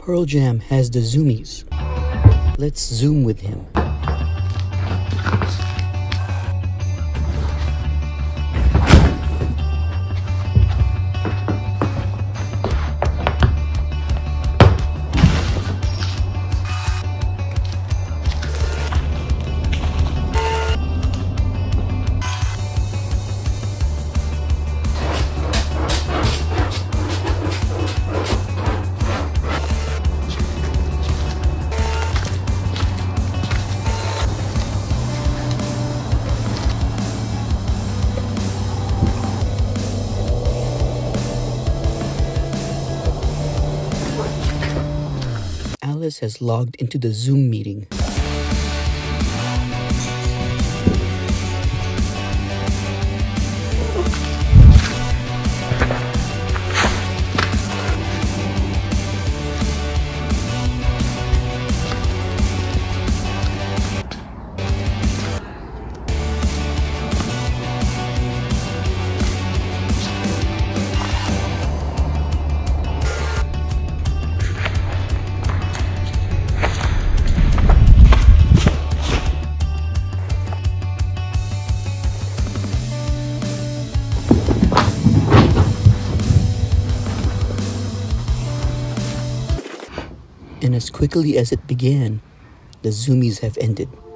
Pearl Jam has the zoomies. Let's zoom with him. Alice has logged into the Zoom meeting. And as quickly as it began, the zoomies have ended.